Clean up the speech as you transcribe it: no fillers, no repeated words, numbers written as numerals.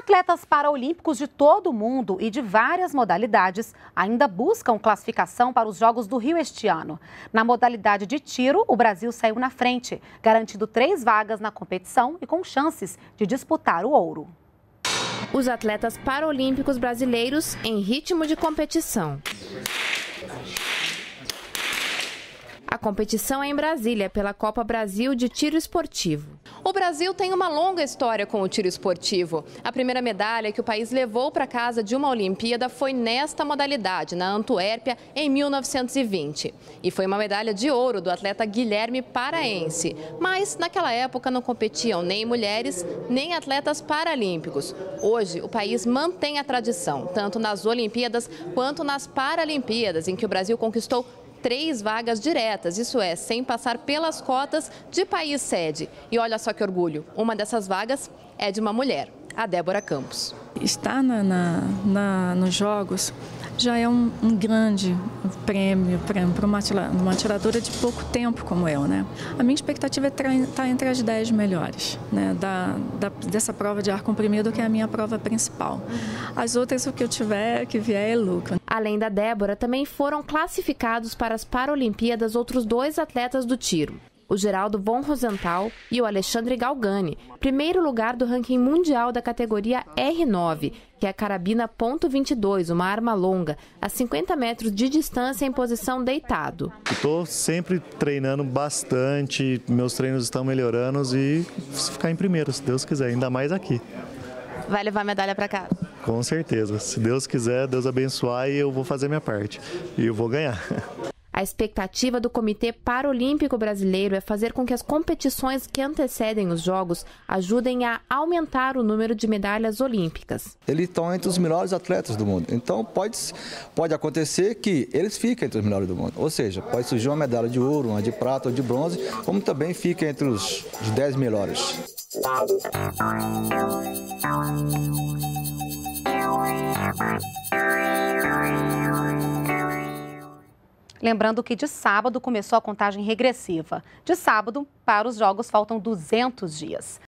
Atletas paraolímpicos de todo o mundo e de várias modalidades ainda buscam classificação para os Jogos do Rio este ano. Na modalidade de tiro, o Brasil saiu na frente, garantindo 3 vagas na competição e com chances de disputar o ouro. Os atletas paralímpicos brasileiros em ritmo de competição. A competição é em Brasília, pela Copa Brasil de Tiro Esportivo. O Brasil tem uma longa história com o tiro esportivo. A primeira medalha que o país levou para casa de uma Olimpíada foi nesta modalidade, na Antuérpia, em 1920. E foi uma medalha de ouro do atleta Guilherme Paraense. Mas, naquela época, não competiam nem mulheres, nem atletas paralímpicos. Hoje, o país mantém a tradição, tanto nas Olimpíadas quanto nas Paralimpíadas, em que o Brasil conquistou 3 vagas diretas, isso é, sem passar pelas cotas de país sede. E olha só que orgulho, uma dessas vagas é de uma mulher, a Débora Campos. Estar nos Jogos já é um grande prêmio para uma atiradora de pouco tempo como eu, né? A minha expectativa é estar entre as 10 melhores, né? Dessa prova de ar comprimido, que é a minha prova principal. As outras, o que eu tiver, que vier, é lucro. Além da Débora, também foram classificados para as Paralimpíadas outros 2 atletas do tiro. O Geraldo von Rosenthal e o Alexandre Galgani, primeiro lugar do ranking mundial da categoria R9, que é a carabina .22, uma arma longa, a 50 metros de distância em posição deitado. Estou sempre treinando bastante, meus treinos estão melhorando e ficar em primeiro, se Deus quiser, ainda mais aqui. Vai levar a medalha para casa? Com certeza, se Deus quiser, Deus abençoar e eu vou fazer minha parte e eu vou ganhar. A expectativa do Comitê Paralímpico Brasileiro é fazer com que as competições que antecedem os Jogos ajudem a aumentar o número de medalhas olímpicas. Eles estão entre os melhores atletas do mundo, então pode acontecer que eles fiquem entre os melhores do mundo. Ou seja, pode surgir uma medalha de ouro, uma de prata ou de bronze, como também fica entre os 10 melhores. Lembrando que de sábado começou a contagem regressiva. De sábado para os Jogos faltam 200 dias.